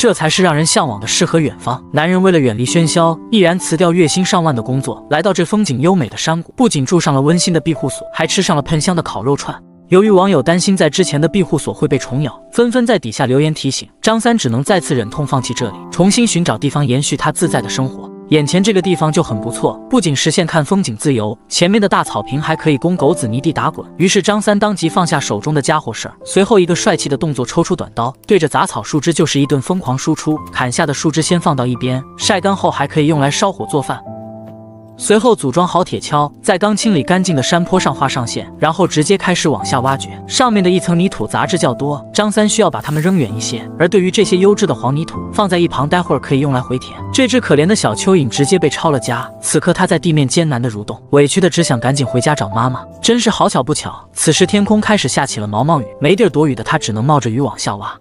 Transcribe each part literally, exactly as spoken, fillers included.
这才是让人向往的诗和远方。男人为了远离喧嚣，毅然辞掉月薪上万的工作，来到这风景优美的山谷，不仅住上了温馨的庇护所，还吃上了喷香的烤肉串。由于网友担心在之前的庇护所会被虫咬，纷纷在底下留言提醒张三，只能再次忍痛放弃这里，重新寻找地方延续他自在的生活。眼前这个地方就很不错，不仅实现看风景自由，前面的大草坪还可以供狗子泥地打滚。于是张三当即放下手中的家伙事儿，随后一个帅气的动作，抽出短刀，对着杂草树枝就是一顿疯狂输出。砍下的树枝先放到一边，晒干后还可以用来烧火做饭。随后组装好铁锹，在刚清理干净的山坡上画上线，然后直接开始往下挖掘。上面的一层泥土杂质较多，张三需要把它们扔远一些。而对于这些优质的黄泥土，放在一旁，待会儿可以用来回填。这只可怜的小蚯蚓直接被抄了家，此刻它在地面艰难地蠕动，委屈的只想赶紧回家找妈妈。真是好巧不巧，此时天空开始下起了毛毛雨，没地儿躲雨的它只能冒着雨往下挖。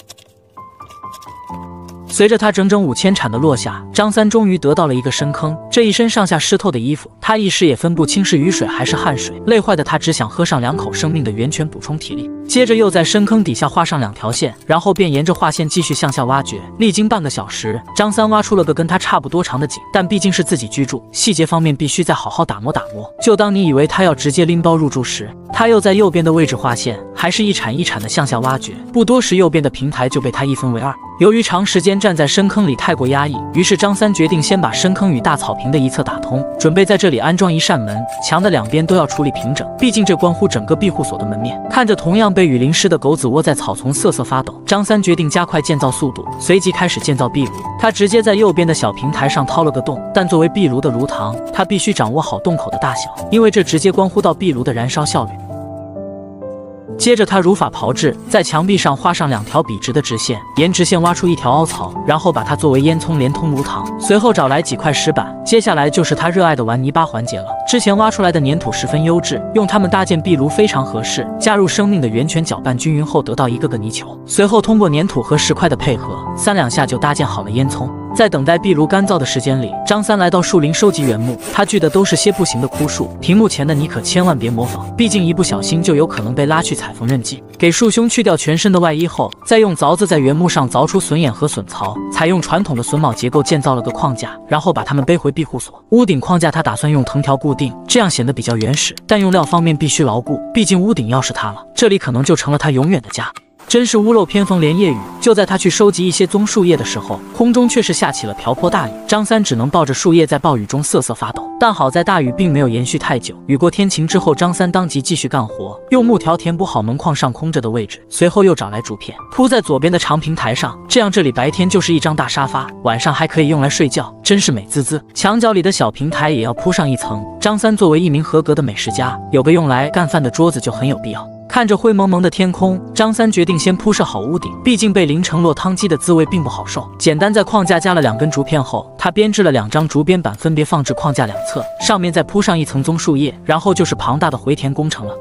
随着他整整五千铲的落下，张三终于得到了一个深坑。这一身上下湿透的衣服，他一时也分不清是雨水还是汗水。累坏的他只想喝上两口生命的源泉补充体力。接着又在深坑底下画上两条线，然后便沿着画线继续向下挖掘。历经半个小时，张三挖出了个跟他差不多长的井，但毕竟是自己居住，细节方面必须再好好打磨打磨。就当你以为他要直接拎包入住时，他又在右边的位置画线，还是一铲一铲的向下挖掘。不多时，右边的平台就被他一分为二。由于长时间站在深坑里太过压抑，于是张三决定先把深坑与大草坪的一侧打通，准备在这里安装一扇门，墙的两边都要处理平整，毕竟这关乎整个庇护所的门面。看着同样被雨淋湿的狗子窝在草丛瑟瑟发抖，张三决定加快建造速度，随即开始建造壁炉。他直接在右边的小平台上掏了个洞，但作为壁炉的炉膛，他必须掌握好洞口的大小，因为这直接关乎到壁炉的燃烧效率。接着他如法炮制，在墙壁上画上两条笔直的直线，沿直线挖出一条凹槽，然后把它作为烟囱连通炉膛。随后找来几块石板，接下来就是他热爱的玩泥巴环节了。之前挖出来的粘土十分优质，用它们搭建壁炉非常合适。加入生命的源泉，搅拌均匀后得到一个个泥球，随后通过粘土和石块的配合，三两下就搭建好了烟囱。在等待壁炉干燥的时间里，张三来到树林收集原木，他锯的都是些不行的枯树，屏幕前的你可千万别模仿，毕竟一不小心就有可能被拉去踩缝纫机。给树兄去掉全身的外衣后，再用凿子在原木上凿出笋眼和笋槽，采用传统的榫卯结构建造了个框架，然后把它们背回庇护所。屋顶框架他打算用藤条固定，这样显得比较原始，但用料方面必须牢固，毕竟屋顶要是塌了，这里可能就成了他永远的家。真是屋漏偏逢连夜雨，就在他去收集一些棕树叶的时候，空中却是下起了瓢泼大雨。张三只能抱着树叶在暴雨中瑟瑟发抖，但好在大雨并没有延续太久。雨过天晴之后，张三当即继续干活，用木条填补好门框上空着的位置，随后又找来竹片铺在左边的长平台上，这样这里白天就是一张大沙发，晚上还可以用来睡觉，真是美滋滋。墙角里的小平台也要铺上一层。张三作为一名合格的美食家，有个用来干饭的桌子就很有必要。看着灰蒙蒙的天空，张三决定先铺设好屋顶，毕竟被淋成落汤鸡的滋味并不好受。简单在框架加了两根竹片后，他编制了两张竹编板，分别放置框架两侧，上面再铺上一层棕树叶，然后就是庞大的回填工程了。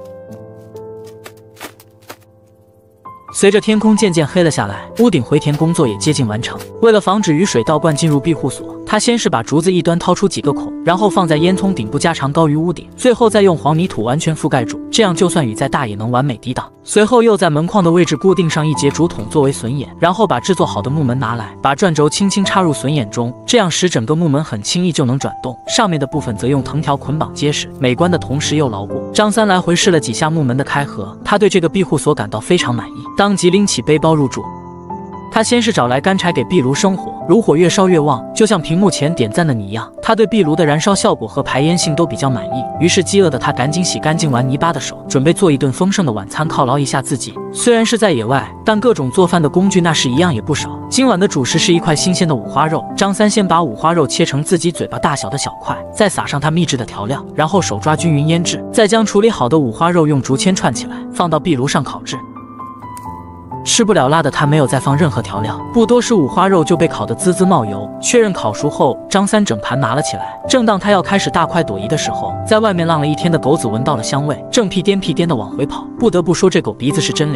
随着天空渐渐黑了下来，屋顶回填工作也接近完成。为了防止雨水倒灌进入庇护所，他先是把竹子一端掏出几个孔，然后放在烟囱顶部加长高于屋顶，最后再用黄泥土完全覆盖住，这样就算雨再大也能完美抵挡。随后又在门框的位置固定上一节竹筒作为笋眼，然后把制作好的木门拿来，把转轴轻轻插入笋眼中，这样使整个木门很轻易就能转动。上面的部分则用藤条捆绑结实，美观的同时又牢固。张三来回试了几下木门的开合，他对这个庇护所感到非常满意，当即拎起背包入住。他先是找来干柴给壁炉生火，炉火越烧越旺，就像屏幕前点赞的你一样。他对壁炉的燃烧效果和排烟性都比较满意，于是饥饿的他赶紧洗干净玩泥巴的手，准备做一顿丰盛的晚餐犒劳一下自己。虽然是在野外，但各种做饭的工具那是一样也不少。今晚的主食是一块新鲜的五花肉，张三先把五花肉切成自己嘴巴大小的小块，再撒上他秘制的调料，然后手抓均匀腌制，再将处理好的五花肉用竹签串起来，放到壁炉上烤制。吃不了辣的他没有再放任何调料，不多时五花肉就被烤得滋滋冒油。确认烤熟后，张三整盘拿了起来。正当他要开始大快朵颐的时候，在外面浪了一天的狗子闻到了香味，正屁颠屁颠的往回跑。不得不说这狗鼻子是真灵。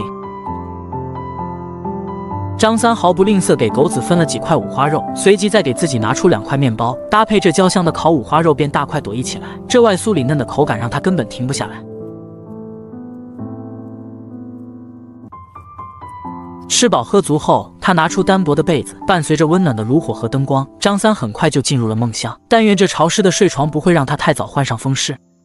张三毫不吝啬给狗子分了几块五花肉，随即再给自己拿出两块面包，搭配着焦香的烤五花肉便大快朵颐起来。这外酥里嫩的口感让他根本停不下来。 吃饱喝足后，他拿出单薄的被子，伴随着温暖的炉火和灯光，张三很快就进入了梦乡。但愿这潮湿的睡床不会让他太早患上风湿。